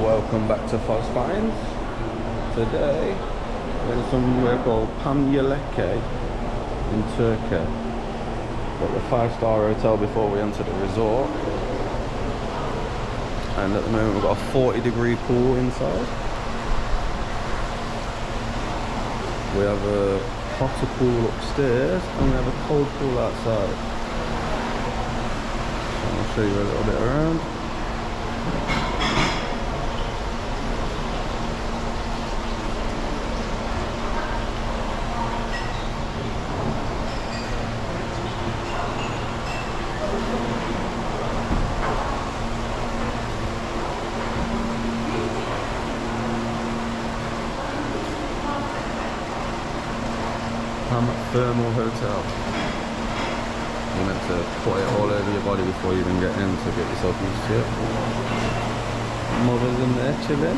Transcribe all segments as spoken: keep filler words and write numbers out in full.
Welcome back to Foz Finds. Today we're in somewhere called Pamyaleke in Turkey. Got the five-star hotel before we enter the resort, and at the moment we've got a forty degree pool inside. We have a hotter pool upstairs and we have a cold pool outside. So I'll show you a little bit around. Thermal hotel. You're meant to put it all over your body before you even get in to get yourself used to it. Mother's in there chilling.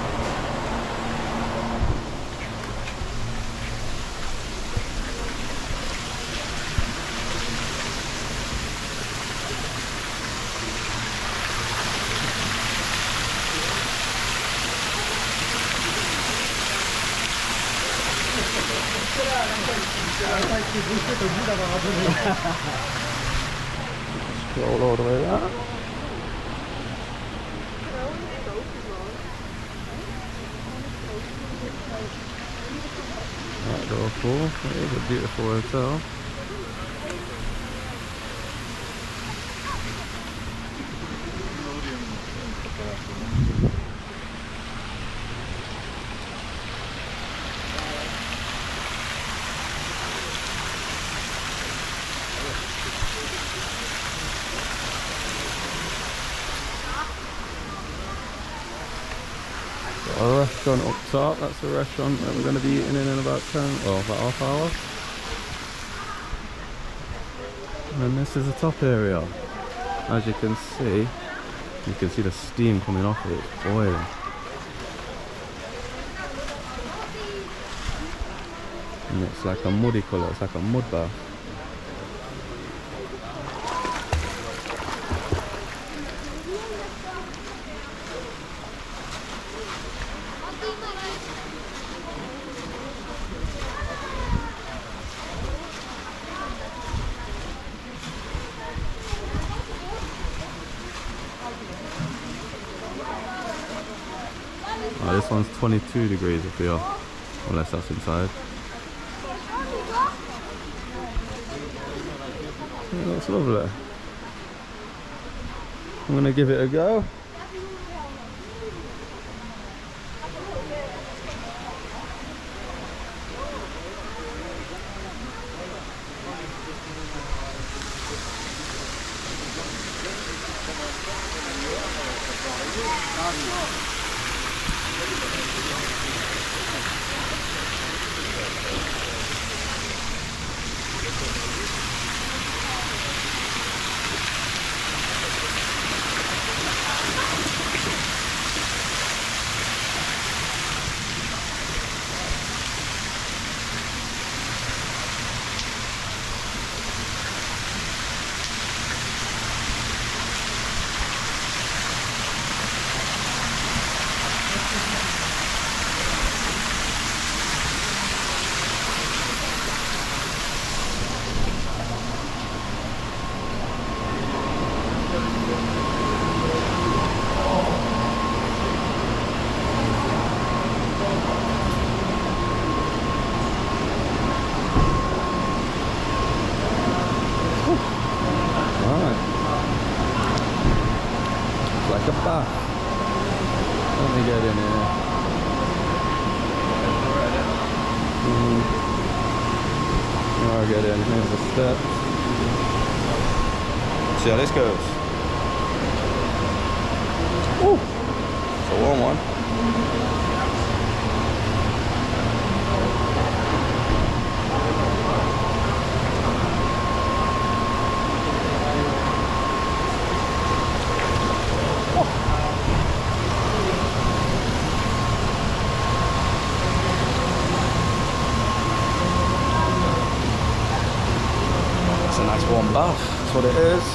Scroll all the way out. Outdoor pool. It is a beautiful hotel. A restaurant up top, that's the restaurant that we're going to be eating in in about ten, well about half hour. And then this is the top area. As you can see, you can see the steam coming off it, it's boiling. And it's like a muddy colour, it's like a mud bath. Oh, this one's twenty-two degrees up here, unless that's inside. It looks lovely. I'm gonna give it a go. Like a bath. Let me get in here. Mm. I'll get in. Here's the steps. See how this goes. Ooh, it's a warm one. Nice warm bath, that's what it is.